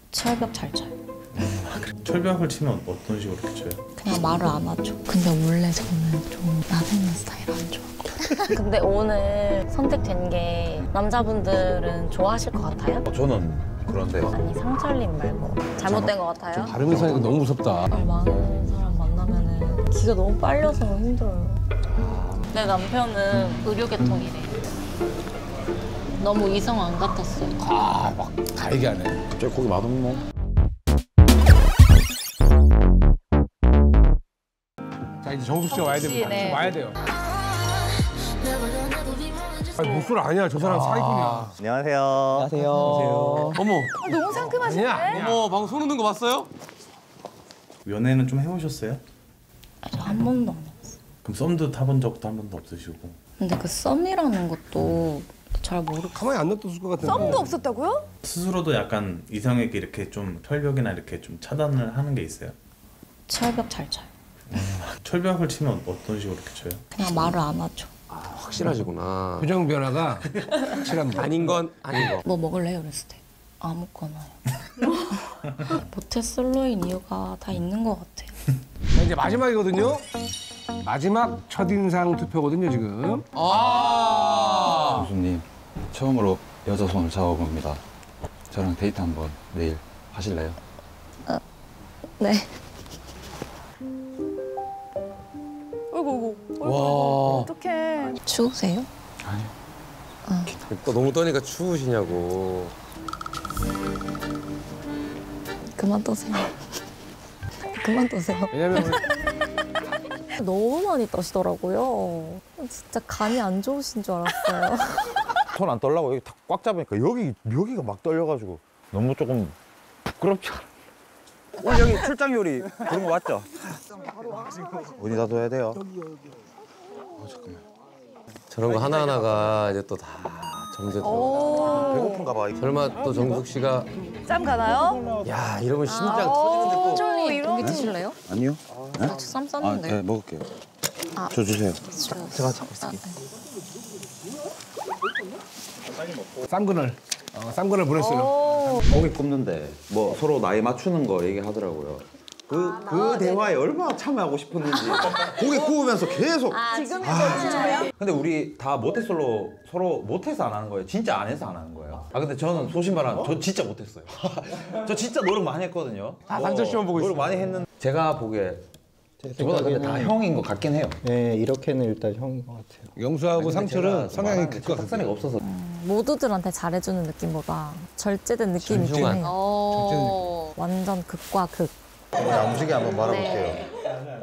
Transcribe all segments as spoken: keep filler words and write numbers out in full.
철벽 잘 쳐요. 철벽을 치면 어떤 식으로 이렇게 쳐요? 그냥 말을 안 하죠. 근데 원래 저는 좀 나대는 스타일 안 좋아하거든요. 근데 오늘 선택된 게 남자분들은 좋아하실 것 같아요? 어, 저는 그런데요. 아니 상철님 말고 잘못된 것 같아요? 다른 사니까 너무 무섭다. 말 많은 사람 만나면은 기가 너무 빨려서 힘들어요. 내 남편은 의료계통이래요. 너무 이성 안 같았어요. 아, 막 다 얘기하네. 저 거기 맛없는 뭐. 자, 이제 정숙 씨가 와야 됩니다. 네. 와야 돼요. 아니, 무술 아니야. 저 사람 사기꾼이야. 안녕하세요. 안녕하세요. 어머. 너무 상큼하신데? 아니야, 아니야. 어머, 방금 손 흔든 거 봤어요? 연애는 좀 해보셨어요? 저 한 번도 안 해봤어요. 그럼 썸도 타본 적도 한 번도 없으시고. 근데 그 썸이라는 것도 잘 모르고 가만히 안 놔뒀을 것 같은데. 썸도 없었다고요? 스스로도 약간 이성에게 이렇게 좀 철벽이나 이렇게 좀 차단을 하는 게 있어요? 철벽 잘 쳐요. 철벽을 치면 어떤 식으로 이렇게 쳐요? 그냥 말을 안 하죠. 확실하시구나. 표정 변화가 확실합니다. 아닌 건 아닌 거. 뭐 먹을래요? 그랬을 때 아무거나요. 모태 솔로인 이유가 다 있는 것 같아요. 자, 이제 마지막이거든요. 마지막 첫인상 투표거든요, 지금. 아. 교수님, 처음으로 여자 손을 잡아봅니다. 저랑 데이트 한번 내일 하실래요? 네. 어이구, 어이구. 와. 어떡해. 추우세요? 아니요. 또 너무 떠니까 추우시냐고. 그만 떠세요. 그만 떠세요. 왜냐면 우리 너무 많이 떠시더라고요. 진짜 간이 안 좋으신 줄 알았어요. 손 안 떨라고 여기 꽉 잡으니까 여기 여기가 막 떨려가지고 너무 조금 부끄럽지 않아? 오늘 여기 출장 요리 그런 거 맞죠? 어디다 둬야 돼요? 어, 잠깐만. 저런 거 하나하나가 이제 또 다 정제. 오. 배고픈가 봐. 설마 또 정숙 씨가 짬 가나요? 야 이러면 심장 터지는데 또. 쫄리 이런- 고기 드실래요? 아니요. 아, 저 쌈 아, 쌌는데. 네, 먹을게요. 아. 저 주세요. 저- 제가 잡고 있을게요. 쌈근을, 어, 쌈근을 보냈어요. 오. 고기 굽는데 뭐 서로 나이 맞추는 거 얘기하더라고요. 그, 그 대화에 얼마나 참여하고 싶었는지 고기 구우면서 계속 지금 해보세요. 근데 우리 다 모태솔로 서로 못해서 안 하는 거예요? 진짜 안 해서 안 하는 거예요? 아 근데 저는 소신발언 저 진짜 못했어요. 저 진짜 노력 많이 했거든요. 아, 상철 씨만 보고 노력 있어요. 많이 했는데 제가 보기에 저보다 근데 다 형인 것 같긴 해요. 네, 이렇게는 일단 형인 것 같아요. 영수하고 상철은 성향이 극과 각선이 극이에요. 없어서 모두들한테 잘해주는 느낌보다 절제된 느낌이 있긴 진중한. 해요. 오. 완전 극과 극. 야무지게 한번 말아볼게요. 네.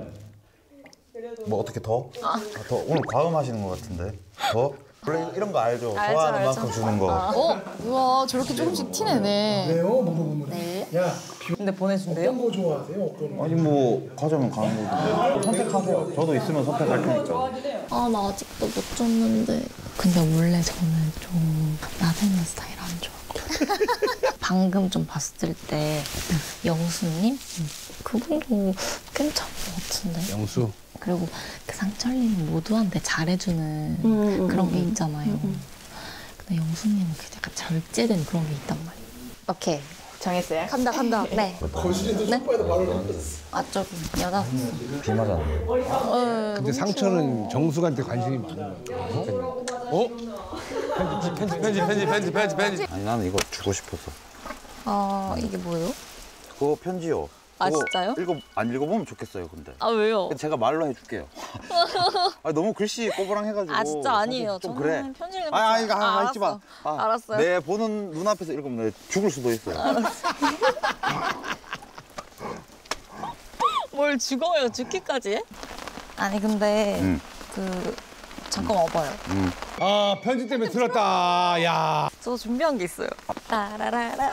뭐 어떻게 더? 아, 더 오늘 과음하시는 것 같은데 더? 원래 이런 거 알죠? 알죠, 좋아하는 알죠. 만큼 주는 거. 어? 우와, 저렇게 조금씩 티내네. 왜요? 물어보면 네. 야, 근데 보내준대요? 어떤 거 좋아하세요? 어떤 거? 아니 뭐 가자면 가는 거죠. 선택하세요. 저도 있으면 선택할 테니까. 아, 나 아직도 못 줬는데. 근데 원래 저는 좀 나대는 스타일 안 좋아하거든요. 방금 좀 봤을 때 영수님? 그분도 괜찮은 것 같은데. 영수. 그리고 그 상철님은 모두한테 잘해주는 음, 그런 음, 게 음, 있잖아요. 근데 영수님은 그 약간 절제된 그런 게 있단 말이에요. 오케이. 정했어요? 간다, 간다. 네. 거실에도 네? 소파에도 바로 놨어. 아, 저기 여자. 비마잖아. 근데 상철은 정숙한테 관심이 많은 거예요. 어? 편집 편집 편집 편집 편집 편집 편집. 아니 나는 이거 주고 싶어서. 아, 이게 뭐예요? 그거 편지요. 아, 그거 진짜요? 읽어 안 읽어보면 좋겠어요, 근데. 아, 왜요? 제가 말로 해줄게요. 아, 너무 글씨 꼬부랑해가지고. 아, 진짜 아니에요. 좀 저는 그래. 편지 읽는 아, 거 아니, 좋아해요. 아, 아, 읽지 마. 아, 알았어요. 내 보는 눈앞에서 읽으면 내가 죽을 수도 있어요. 뭘 죽어요, 죽기까지 해? 아니, 근데 음. 그 잠깐 와봐요. 음. 아, 편지 때문에 들었다. 야. 저 준비한 게 있어요. 따라라라.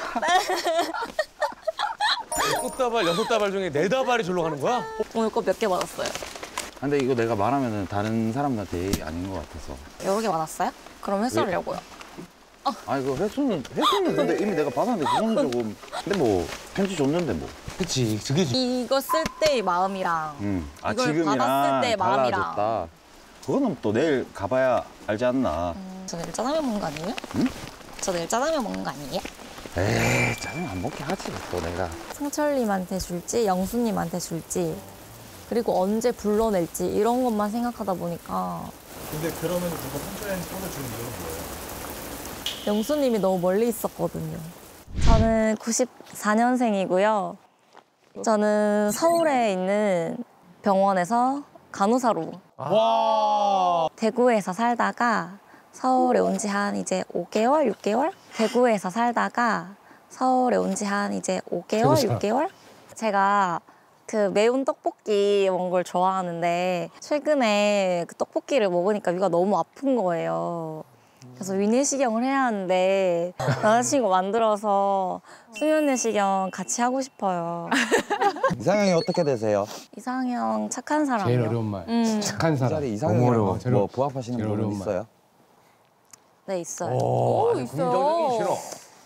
꽃다발 여섯 다발 중에 네 다발이 절로 가는 거야? 오늘 거 몇 개 받았어요? 근데 이거 내가 말하면 다른 사람들한테 얘기 아닌 것 같아서. 여러 개 받았어요? 그럼 회수하려고요. 아, 이거 회수는, 회수는 근데 이미 내가 받았는데 그거는 조금. 근데 뭐, 편지 줬는데 뭐. 그치 그게 지- 이거 쓸 때의 마음이랑 음. 아, 이걸 지금이랑 받았을 때의 마음이랑. 달라졌다. 그거는 또 내일 가봐야 알지 않나. 음, 저 내일 짜장면 먹는 거 아니에요? 응? 저 내일 짜장면 먹는 거 아니에요? 에이 짜장 안 먹게 하지 또 내가. 상철님한테 줄지 영수님한테 줄지 그리고 언제 불러낼지 이런 것만 생각하다 보니까 근데 그러면 누가 상철이한테 꽂아주는 이유는 뭐예요? 영수님이 너무 멀리 있었거든요. 저는 구십사 년생이고요. 저는 서울에 있는 병원에서 간호사로 와. 대구에서 살다가 서울에 온 지 한 이제 오 개월, 육 개월? 대구에서 살다가 서울에 온 지 한 이제 오 개월, 대구 육 개월? 제가 그 매운 떡볶이 먹는 걸 좋아하는데 최근에 그 떡볶이를 먹으니까 위가 너무 아픈 거예요. 그래서 위내시경을 해야 하는데 남자친구 만들어서 수면내시경 같이 하고 싶어요. 이상형이 어떻게 되세요? 이상형 착한 사람이요. 제일 어려운 말. 음. 착한 사람. 짤이 이상형이랑 어려워. 뭐, 제일 뭐 부합하시는 제일 부분 어려운 말. 있어요? 네, 있어요. 오, 오, 있어요.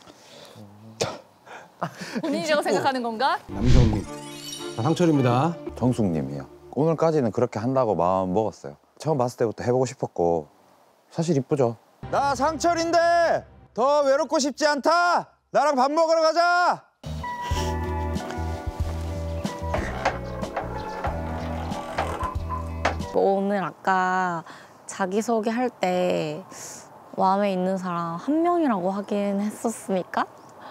본인이라고 생각하는 건가? 남정민. 자, 상철입니다. 정숙님이요. 오늘까지는 그렇게 한다고 마음 먹었어요. 처음 봤을 때부터 해보고 싶었고 사실 이쁘죠. 나 상철인데 더 외롭고 싶지 않다. 나랑 밥 먹으러 가자. 오늘 아까 자기소개 할 때 마음에 있는 사람 한 명이라고 하긴 했었으니까?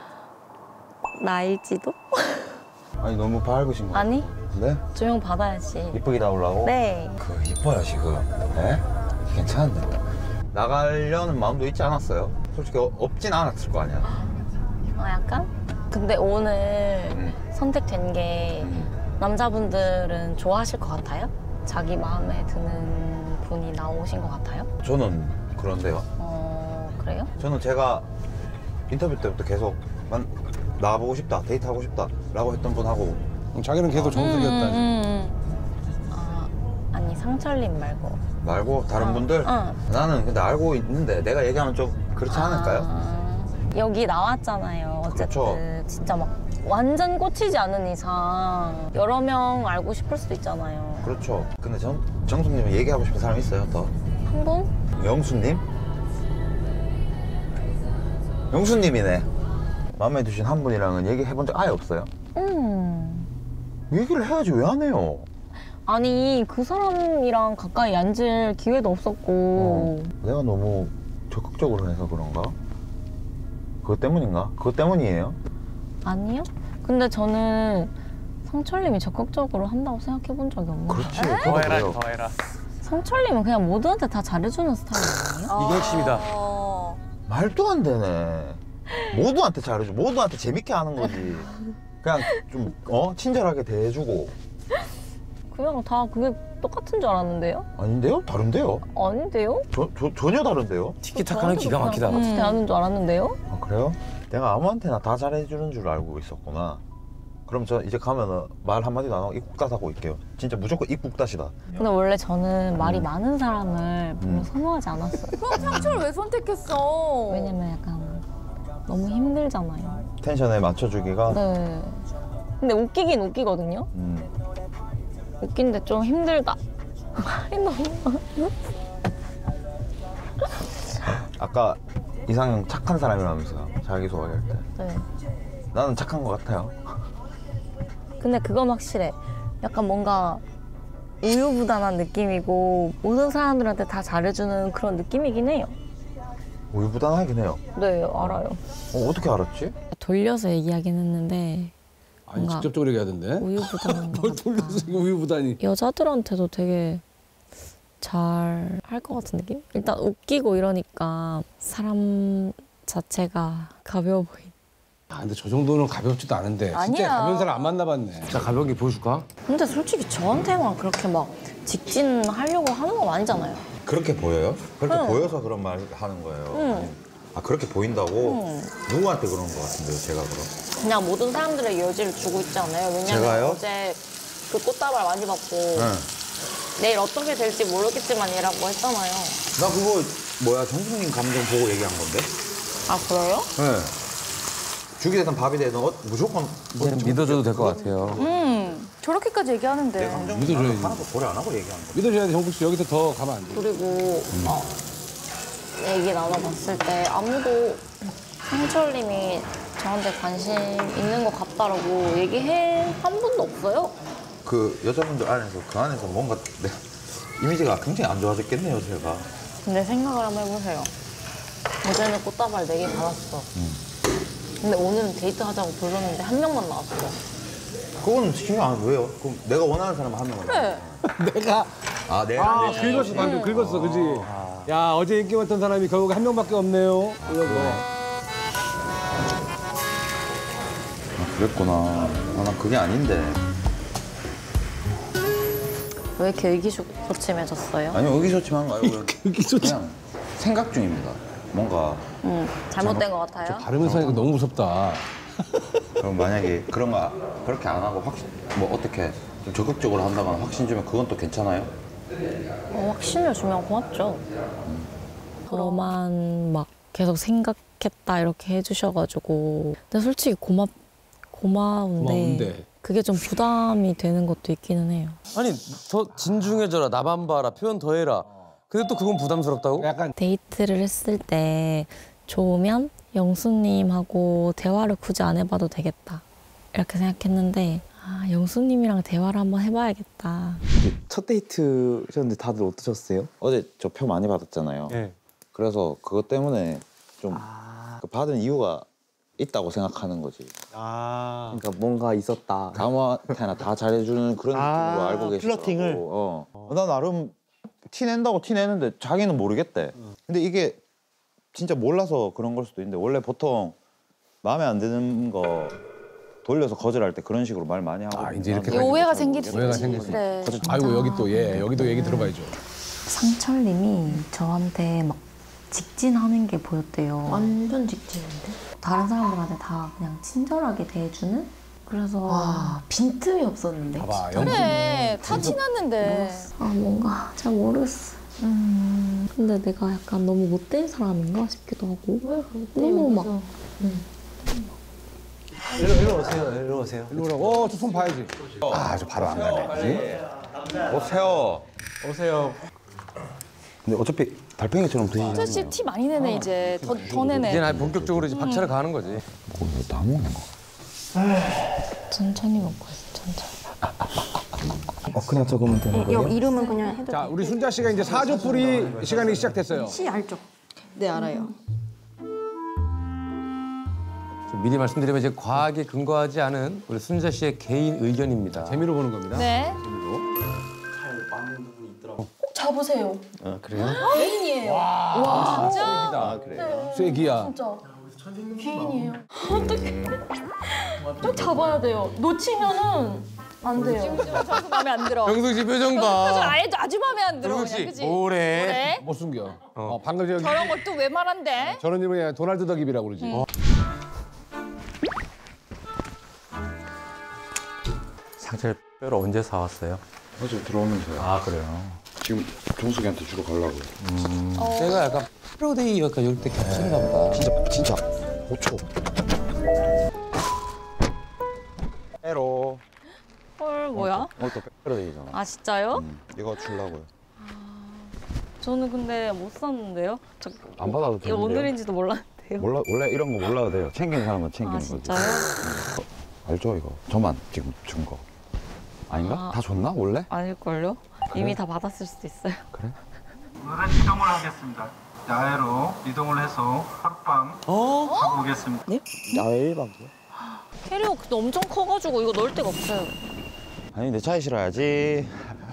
나일지도? 아니 너무 밝으신 거 아니, 네? 조용 받아야지. 이쁘게 나오려고? 네. 그 이뻐요 지금. 네? 괜찮은데. 나가려는 마음도 있지 않았어요? 솔직히 어- 없진 않았을 거 아니야. 아, 약간? 근데 오늘 음. 선택된 게 음. 남자분들은 좋아하실 것 같아요? 자기 마음에 드는 분이 나오신 것 같아요? 저는 그런데요. 어, 그래요? 저는 제가 인터뷰 때부터 계속 난 나가보고 싶다, 데이트하고 싶다라고 했던 분하고 자기는 계속 정숙이었다. 음, 음. 아, 아니 상철님 말고. 말고 다른 어, 분들 어. 나는 근데 알고 있는데 내가 얘기하면 좀 그렇지 않을까요? 아, 여기 나왔잖아요. 어쨌든 그렇죠. 진짜 막 완전 꽂히지 않은 이상 여러 명 알고 싶을 수도 있잖아요. 그렇죠. 근데 정, 정숙님은 얘기하고 싶은 사람 있어요? 더? 한 분? 영수님? 영수님이네. 마음에 드신 한 분이랑은 얘기해본 적 아예 없어요? 음. 얘기를 해야지 왜 안 해요? 아니 그 사람이랑 가까이 앉을 기회도 없었고. 어, 내가 너무 적극적으로 해서 그런가? 그것 때문인가? 그것 때문이에요? 아니요? 근데 저는 상철님이 적극적으로 한다고 생각해 본 적이 없는데. 그렇지. 저도 그래요. 더해라. 상철님은 그냥 모두한테 다 잘해주는 스타일 아니에요? 이게 핵심이다. 어. 말도 안 되네. 모두한테 잘해줘. 모두한테 재밌게 하는 거지. 그냥 좀 어? 친절하게 대해주고. 그냥 다 그게 똑같은 줄 알았는데요? 아닌데요? 다른데요? 아닌데요? 저, 저, 전혀 다른데요? 티키타카는 기가 막히다. 똑같이 대하는 줄 알았는데요? 아, 그래요? 내가 아무한테나 다 잘해주는 줄 알고 있었구나. 그럼 저 이제 가면은 말 한마디도 안 하고 입국 닫하고 있게요. 진짜 무조건 입국 닫이다. 근데 원래 저는 말이 음. 많은 사람을 별로 음. 선호하지 않았어요. 그럼 상철을 왜 선택했어? 왜냐면 약간 너무 힘들잖아요. 텐션에 맞춰주기가. 네. 근데 웃기긴 웃기거든요. 음. 웃긴데 좀 힘들다. 말이 너무 많아. 아까 이상형 착한 사람이라면서요. 자기소개할 때. 네. 나는 착한 것 같아요. 근데 그건 확실해. 약간 뭔가 우유부단한 느낌이고 모든 사람들한테 다 잘해주는 그런 느낌이긴 해요. 우유부단하긴 해요. 네, 알아요. 어, 어떻게 알았지? 돌려서 얘기하긴 했는데 아니 뭔가 직접적으로 얘기하던데. 우유부단한 것 뭘 같다. 돌려서 이거 우유부단이. 여자들한테도 되게 잘 할 것 같은 느낌? 일단 웃기고 이러니까 사람 자체가 가벼워 보인. 아 근데 저 정도는 가볍지도 않은데. 진짜 아니야. 가벼운 사람 안 만나봤네. 자, 가벼운 게 보여줄까? 근데 솔직히 저한테만 그렇게 막 직진하려고 하는 건 아니잖아요. 그렇게 보여요? 그렇게 응. 보여서 그런 말 하는 거예요. 응. 아 그렇게 보인다고? 응. 누구한테 그런 것 같은데요, 제가 그럼? 그냥 모든 사람들의 여지를 주고 있지 않아요? 왜냐면 제가요? 어제 그 꽃다발 많이 받고 응. 내일 어떻게 될지 모르겠지만 이라고 했잖아요. 나 그거 뭐야 정숙님 감정 보고 얘기한 건데? 아, 그래요? 네. 죽이 되든 밥이 되든 어, 무조건 이제 믿어줘도 될 것 같아요. 음, 저렇게까지 얘기하는데. 내 감정 믿어줘야지. 하나도 고려 안 하고 얘기한 거. 믿어줘야 돼. 정국 씨 여기서 더 가면 안 돼. 그리고 어, 얘기 나눠봤을 때 아무도 상철님이 저한테 관심 있는 것 같다라고 얘기해 한 분도 없어요. 그 여자분들 안에서 그 안에서 뭔가 내 이미지가 굉장히 안 좋아졌겠네요, 제가. 근데 생각을 한번 해보세요. 어제는 꽃다발 네 개 받았어. 음. 근데 오늘은 데이트하자고 불렀는데 한 명만 나왔어. 그건 신경 안 왜요? 그럼 내가 원하는 사람 한 명만. 그래. 내가 아, 내 아 내 긁었어 방금 긁었어 그지? 야 어제 인기 많던 사람이 결국 한 명밖에 없네요. 이런 거. 아, 그랬구나. 아, 난 그게 아닌데. 왜 이렇게 의기소침해졌어요? 아니 의기소침한 거 아니고 의기소침. 그냥 생각 중입니다. 뭔가 응, 잘못된 것 같아요. 발음에서 하니까 너무 무섭다. 그럼 만약에 그런 거 그렇게 안 하고 확신 뭐 어떻게 좀 적극적으로 한다거나 확신 주면 그건 또 괜찮아요? 어, 확신을 주면 고맙죠. 저만 막 계속 생각했다 이렇게 해주셔가지고 근데 솔직히 고맙, 고마운데, 고마운데. 그게 좀 부담이 되는 것도 있기는 해요. 아니 더 진중해져라. 나만 봐라. 표현 더 해라. 근데 또 그건 부담스럽다고? 약간 데이트를 했을 때 좋으면 영수님하고 대화를 굳이 안 해봐도 되겠다 이렇게 생각했는데 아, 영수님이랑 대화를 한번 해봐야겠다. 첫 데이트셨는데 다들 어떠셨어요? 어제 저 표 많이 받았잖아요. 네. 그래서 그것 때문에 좀 그 받은 이유가 있다고 생각하는 거지. 아. 그러니까 뭔가 있었다. 아무한테나 다 잘해주는 그런 아, 느낌으로 알고 계시더라고. 플러팅을? 어. 나 나름 티낸다고 티내는데 자기는 모르겠대. 근데 이게 진짜 몰라서 그런 걸 수도 있는데 원래 보통 마음에 안 드는 거 돌려서 거절할 때 그런 식으로 말 많이 하고. 아, 이제 이렇게 이 오해가 생길 수 오해가 있지. 생길 수 그래. 아이고 여기 또 예 여기도 얘기 들어봐야죠. 상철님이 저한테 막 직진하는 게 보였대요. 완전 직진인데? 다른 사람들한테 다 그냥 친절하게 대해주는? 그래서 와, 빈틈이 없었는데. 봐봐 영수. 그래. 다 티났는데. 아 뭔가 잘 모르겠어. 음 근데 내가 약간 너무 못된 사람인가 싶기도 하고. 너무 막 일로, 일로 오세요. 일로 오세요. 일로 오라고. 어, 저 손 봐야지. 아, 저 바로 안 가네. 그지? 오세요. 오세요. 근데 어차피 달팽이처럼 드시잖아요. 수씨 티 많이 내네 이제. 더, 더 내네. 이제 나 본격적으로 이제 박차를 가는 거지. 뭐다 먹는 거? 천천히 먹고 있어. 천천히. 어, 그냥 적으면 되는 거예요? 여 이름은 그냥 해도 자, 우리 순자 씨가 이제 사조풀이 시간이 시작됐어요. 시 알죠? 네 알아요. 좀 미리 말씀드리면 이제 과학에 근거하지 않은 우리 순자 씨의 개인 의견입니다. 재미로 보는 겁니다. 네. 잡으세요. 아 그래요? 개인이에요. 와, 진짜? 아 그래요? 쐐기야. 진짜. 개인이에요. 어떡해. 꼭 잡아야 돼요. 놓치면은 안 돼요. 지금 정수 마음에 안 들어. 정숙 씨 표정 표정 봐. 아예 아주 마음에 안 들어. 정숙 그냥 씨 그지? 뭐래? 그래? 못 숨겨. 어, 방금 저기 저런 것도 왜 말한대? 저런 이름이 그냥 도날드 덕입이라고 그러지. 어. 상철 뼈를 언제 사왔어요? 어제 들어오면서요. 아 그래요? 지금 종숙이한테 주러 가려고요. 내가 약간 프로데이 약간 이럴 때 겹친가 보다. 진짜 진짜 오 초. 에로. 헐 뭐야? 오늘 또 빼빼로데이잖아. 아 진짜요? 음, 이거 주려고요. 저는 근데 못 샀는데요. 저, 안 받아도 이게 되는데요. 오늘인지도 몰랐는데요. 몰라 원래 이런 거 몰라도 돼요. 챙기는 사람은 챙기는 아 거지. 진짜요? 알죠 이거? 저만 지금 준 거. 아닌가? 아. 다 줬나 원래? 아닐걸요? 이미 다 받았을 수도 있어요. 그래? 오늘은 이동을 하겠습니다. 야외로 이동을 해서 하룻밤 하고 오겠습니다. 야외 일 박이요? 캐리어 근데 엄청 커가지고 이거 넣을 데가 없어요. 아니 내 차에 실어야지.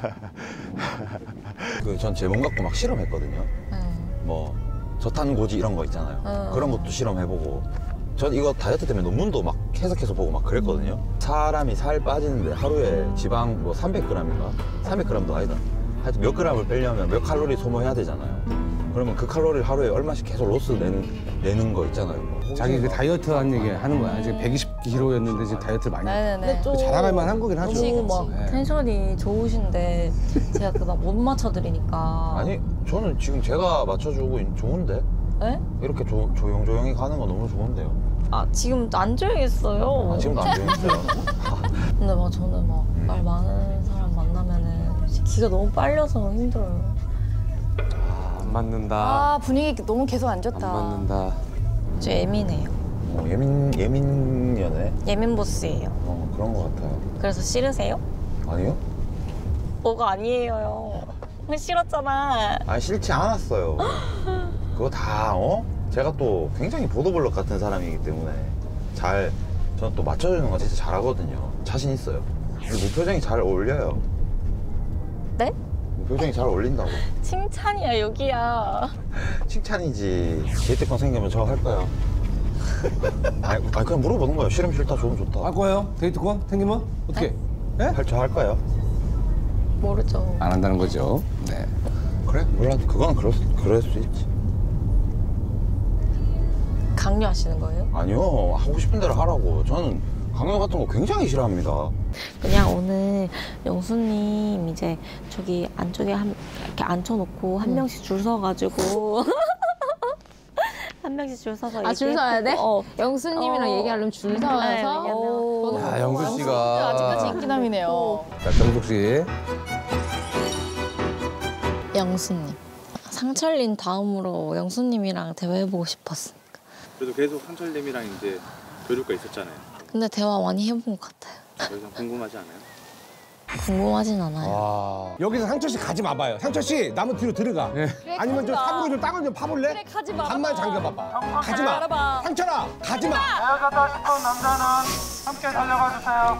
그 전 제 몸 갖고 막 실험했거든요. 뭐 저탄고지 이런 거 있잖아요. 음. 그런 것도 실험해보고. 전 이거 다이어트 때문에 논문도 막 해석해서 보고 막 그랬거든요. 사람이 살 빠지는데 하루에 지방 뭐 삼백 그램인가? 삼백 그램도 아니다. 하여튼 몇 그램을 빼려면 몇 칼로리 소모해야 되잖아요. 그러면 그 칼로리를 하루에 얼마씩 계속 로스 내는, 내는 거 있잖아요. 뭐. 자기 그 다이어트 하는 얘기 하는 거야. 지금 백이십 킬로그램였는데 지금 다이어트를 많이 해. 네네네. 자랑할 만한 거긴 하죠. 너무 막 네. 텐션이 좋으신데 제가 그막 못 맞춰드리니까. 아니 저는 지금 제가 맞춰주고 있- 좋은데? 네? 이렇게 조, 조용조용히 가는 거 너무 좋은데요. 아 지금 안 조용했어요. 아, 지금도 안 조용했어요. 근데 막 저는 막 말 많은 사람 만나면은 기가 너무 빨려서 힘들어요. 아, 안 맞는다. 아 분위기 너무 계속 안 안 좋다. 맞는다. 좀 예민해요. 어, 예민 예민 연애? 예민 보스예요. 어 그런 것 같아요. 그래서 싫으세요? 아니요? 뭐가 아니에요. 싫었잖아. 아 싫지 않았어요. 그거 다 어? 제가 또 굉장히 보도블록 같은 사람이기 때문에 잘 저는 또 맞춰주는 거 진짜 잘하거든요. 자신 있어요. 근데 무표정이 잘 어울려요. 네? 무표정이 잘 어울린다고. 칭찬이야 여기야. 칭찬이지. 데이트권 생기면 저 할 거야. 아니, 아니 그냥 물어보는 거예요. 싫으면 싫다, 좋으면 좋다. 할 거예요? 데이트권 생기면 어떻게? 예? 할 저 할 거예요. 모르죠. 안 한다는 거죠. 네. 그래? 몰라. 그건 그럴 수, 그럴 수 있지. 강요하시는 거예요? 아니요. 하고 싶은 대로 하라고. 저는 강요 같은 거 굉장히 싫어합니다. 그냥 오늘 영수님 이제 저기 안쪽에 한, 이렇게 앉혀놓고 한 명씩 줄 서가지고 한 명씩 줄 서서 아, 줄 서야 돼? 어. 영수님이랑 어. 얘기하려면 줄 네, 서서? 왜냐면 오. 야, 영수 씨가 아직까지 인기남이네요. 자, 정숙 씨. 영수님. 상철님 다음으로 영수님이랑 대화해보고 싶었으니까. 그래도 계속 상철님이랑 이제 교류가 있었잖아요. 근데 대화 많이 해본 것 같아요. 더 이상 궁금하지 않아요? 궁금하진 않아요. 와. 여기서 상철 씨 가지 마봐요. 상철 씨 나무 뒤로 들어가. 네. 그래, 아니면 좀 가지 마. 사부고 좀 땅을 좀 파볼래? 그래, 가지 마. 한만 잠겨봐봐. 가지 마. 알아봐. 상철아, 가지 마. 헤어졌다 싶은 남자는 함께 달려가 주세요.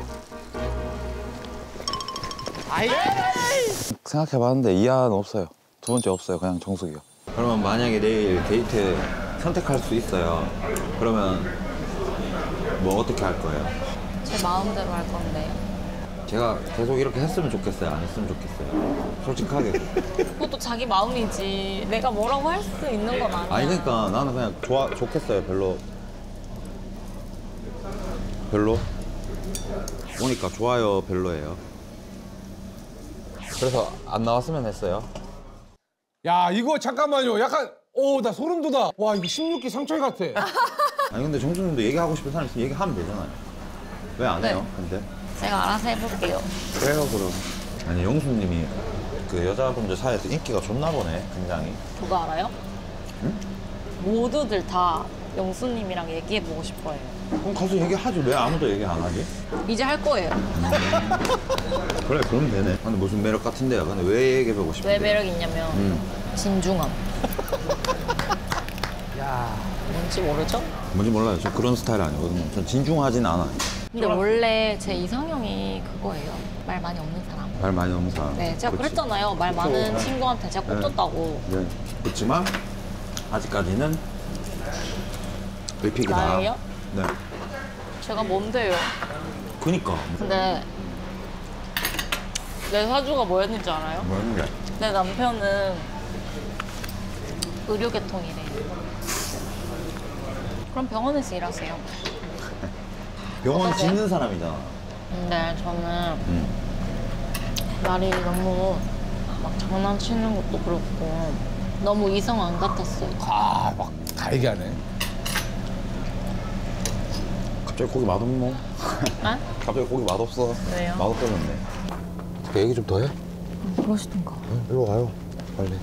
생각해봤는데 이하는 없어요. 두 번째 없어요. 그냥 정숙이요. 그러면 만약에 내일 데이트 선택할 수 있어요. 그러면 뭐 어떻게 할 거예요? 제 마음대로 할 건데요. 제가 계속 이렇게 했으면 좋겠어요? 안 했으면 좋겠어요? 솔직하게. 그것도 자기 마음이지. 내가 뭐라고 할 수 있는 건 아니야. 아니 그러니까 나는 그냥 좋아 좋겠어요. 별로 별로 오니까 좋아요 별로예요. 그래서 안 나왔으면 했어요. 야 이거 잠깐만요. 약간 오 나 소름 돋아. 와 이거 십육 기 상철 같아. 아니 근데 정수님도 얘기하고 싶은 사람 있으면 얘기하면 되잖아요. 왜 안 해요? 근데 제가 알아서 해볼게요. 그래요 그럼. 아니 영수님이 그 여자분들 사이에서 인기가 좋나 보네 굉장히. 그거 알아요? 응? 모두들 다 영수님이랑 얘기해보고 싶어요. 그럼 가서 얘기하지 왜 아무도 얘기 안 하지? 이제 할 거예요. 그래 그러면 되네. 근데 무슨 매력 같은데요? 근데 왜 얘기해보고 싶은데? 왜 매력이 있냐면 음. 진중함. 야 뭔지 모르죠? 뭔지 몰라요. 저 그런 스타일 아니거든요. 전 진중하진 않아요. 근데 원래 제 이상형이 그거예요. 말 많이 없는 사람. 말 많이 없는 사람. 네, 제가 그치. 그랬잖아요. 말 많은 친구한테 제가 네. 꼽줬다고. 네. 그렇지만 아직까지는 의픽이다. 나예요? 네. 제가 뭔데요? 그니까. 근데 내 사주가 뭐였는지 알아요? 뭐였는데? 내 남편은 의료계통이래요. 그럼 병원에서 일하세요. 병원 어떠세요? 짓는 사람이잖아. 근데 저는 음. 말이 너무 막 장난치는 것도 그렇고 너무 이성 안 같았어요. 아막 다 얘기하네. 갑자기 고기 맛없노? 네? 갑자기 고기 맛없어. 왜요? 맛없다는데. 얘기 좀 더 해? 음, 그러시던가. 응, 일로 와요. 빨리.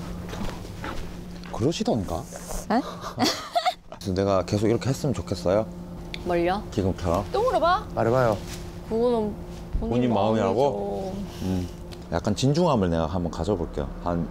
그러시던가? 네? 그래서 내가 계속 이렇게 했으면 좋겠어요. 뭘요? 지금처럼. 또 물어봐. 말해봐요. 그거는 본인, 본인 마음이라고? 마음이죠. 음, 약간 진중함을 내가 한번 가져볼게요. 한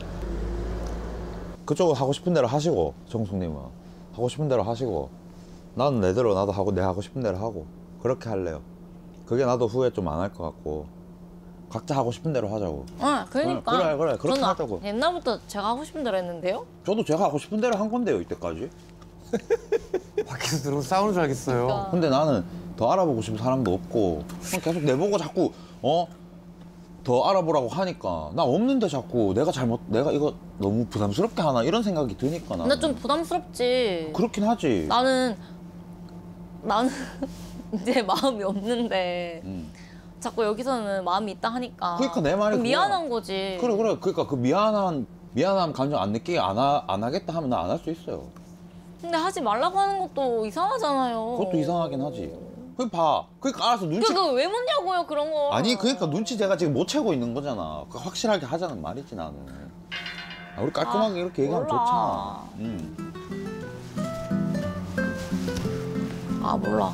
그쪽은 하고 싶은 대로 하시고 정숙님은 하고 싶은 대로 하시고 나는 내대로 나도 하고 내 하고 싶은 대로 하고 그렇게 할래요. 그게 나도 후회 좀 안 할 것 같고 각자 하고 싶은 대로 하자고. 응, 그러니까. 그래, 그래, 그렇게 저는 하자고. 옛날부터 제가 하고 싶은 대로 했는데요. 저도 제가 하고 싶은 대로 한 건데요 이때까지. 밖에서 들어오면 싸우는 줄 알겠어요. 그러니까. 근데 나는 더 알아보고 싶은 사람도 없고 그냥 계속 내보고 자꾸 어? 더 알아보라고 하니까 나 없는데 자꾸 내가 잘못 내가 이거 너무 부담스럽게 하나 이런 생각이 드니까 나는. 근데 좀 부담스럽지. 그렇긴 하지. 나는 나는 이제 마음이 없는데 음. 자꾸 여기서는 마음이 있다 하니까. 그러니까 내 말이 그럼 미안한 그거야. 거지. 그래 그래 그러니까 그 미안한 미안함 감정 안 느끼게 안, 하, 안 하겠다 하면 나 안 할 수 있어요. 근데 하지 말라고 하는 것도 이상하잖아요. 그것도 이상하긴 하지. 그 봐. 그러니까 알아서 눈치. 그거 왜 묻냐고요 그런 거. 아니 그러니까 눈치 제가 지금 못 채고 있는 거잖아. 그 확실하게 하자는 말이지 나는. 아, 우리 깔끔하게 아, 이렇게 얘기하면 몰라. 좋잖아. 음. 아 몰라.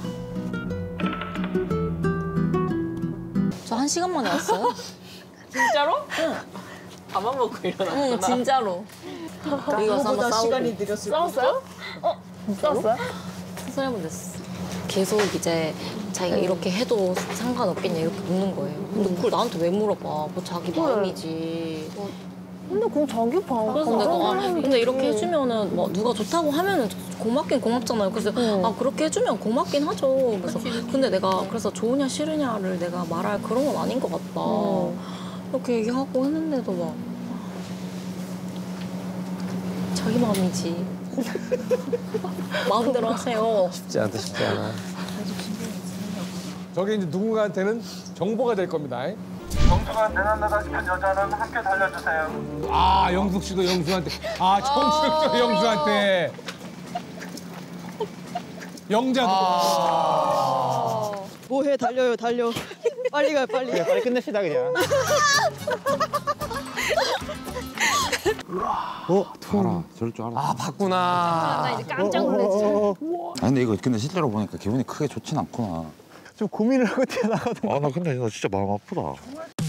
저 한 시간 만에 왔어요. 진짜로? 밥만 먹고 일어났구나. 응 진짜로. 이거 한번 싸우고. 시간이 느렸을 싸웠어요? 어? 싸웠어요? 한 번 됐어. 계속 이제 자기가 이렇게 해도 상관없겠냐 이렇게 묻는 거예요. 근데 그걸 나한테 왜 물어봐? 뭐 자기 마음이지. 근데 그럼 자기 방. 그래서 내가 아, 근데 이렇게 해주면은 뭐 누가 좋다고 하면은 고맙긴 고맙잖아요. 그래서 아 그렇게 해주면 고맙긴 하죠. 그래서 근데 내가 그래서 좋으냐 싫으냐를 내가 말할 그런 건 아닌 것 같다. 이렇게 얘기하고 했는데도 막 자기 마음이지. 마음대로 하세요. 쉽지 않다, 쉽지 않아. 저게 이제 누군가한테는 정보가 될 겁니다. 영수가 내난나다 싶은 여자는 함께 달려주세요. 아 영숙 씨도 영수한테. 아 정숙도 영수한테. 영자도. 아. 뭐해 달려요 달려. 빨리 가요 빨리. 그래, 빨리 끝냅시다 그냥. 어? 봐라 저럴 줄 알았어. 아, 봤구나. 나 이제 깜짝 놀랐지. 아 근데 이거 근데 실제로 보니까 기분이 크게 좋진 않구나. 좀 고민을 하고 튀어나가던. 아 나 근데 나 진짜 마음 아프다.